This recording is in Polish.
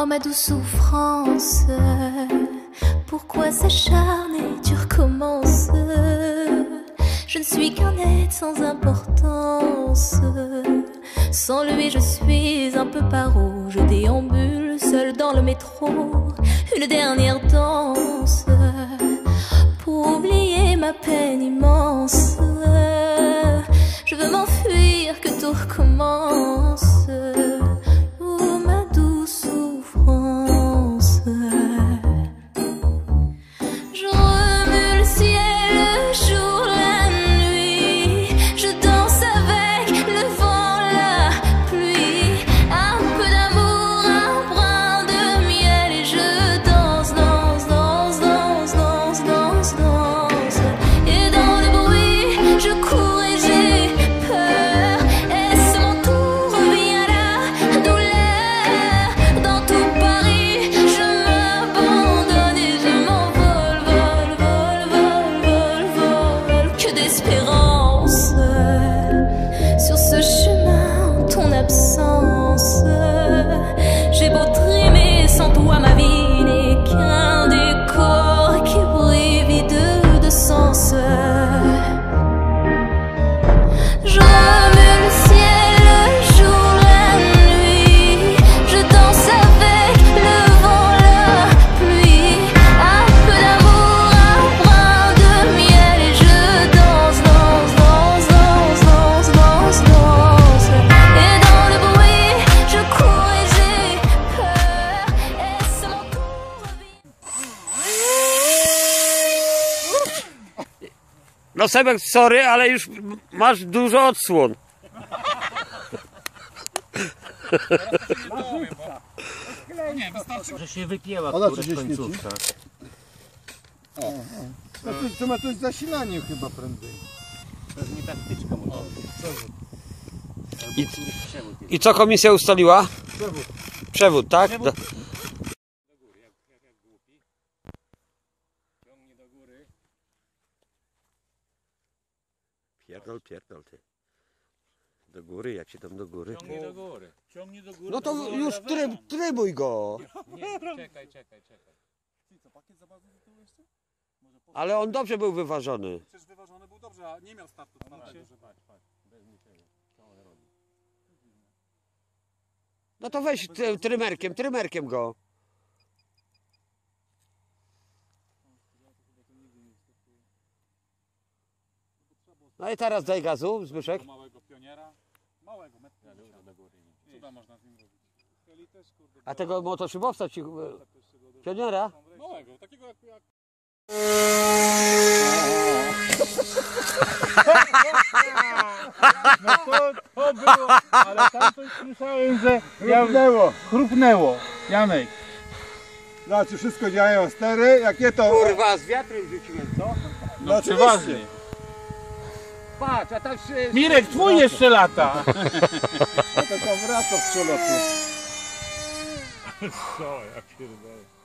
Oh ma douce souffrance, pourquoi s'acharner, tu recommences. Je ne suis qu'un être sans importance. Sans lui je suis un peu paro. Je déambule seul dans le métro. Une dernière danse pour oublier ma peine immense. Je veux m'enfuir, que tout recommence. Oh ma douce souffrance. Je remue le ciel, le jour, la nuit. Je danse avec le vent, la pluie. Un peu d'amour, un brin de miel. Et je danse, danse, danse, danse, danse, danse, danse. Et dans le bruit, je cours et j'ai peur. Est-ce mon tour, revient la douleur. Dans tout Paris, je m'abandonne et je m'envole, vol, vol, vol, vol, vol. Que d'espérance sur ce chemin, en ton absence. J'ai beau trimer, sans toi ma vie n'est qu'un décor qui brille vide de sens. Je remue le ciel, le jour, la nuit. Je danse avec le vent, la pluie. Un peu d'amour, un brin de miel. Et je danse, danse, danse, danse, danse, danse, danse. Et dans le bruit, je cours et j'ai peur. Est-ce mon tour, revient? No Sebek, sorry, ale już masz dużo odsłon. Nie, wystarczy. Że się wypięła Ona któraś coś nie końcówka. To ma coś z zasilaniem chyba prędzej. Pewnie ta wtyczka może. I co komisja ustaliła? Przewód, tak? Pierdol, pierdol ty. Do góry, jak się tam do góry? Ciągnij do góry. Ciągnij do góry. No to już trybuj go. Nie, czekaj. Co, pakiet zabawy do tyłu jeszcze? Może po... Ale on dobrze był wyważony. Przecież wyważony był dobrze, a nie miał startu twardego. Patrz. Bez niczego. Co on robi? No to weź trymerkiem go. No i teraz daj gazu, Zbyszek. Małego pioniera. Małego, metr do góry. Co tam można z nim robić? Heli też, kurde. A tego motoszybowca ci... Pioniera? Małego, takiego jak... No to było, ale tam coś słyszałem, że chrupnęło. Janek. Znaczy wszystko działają stery, jakie to... Kurwa, z wiatrem rzuciłem, co? No przeważnie. Patrz, a tam się... Mirek, twój jeszcze lata. No to tam wraca w przelotu. Co, ja pierdolę.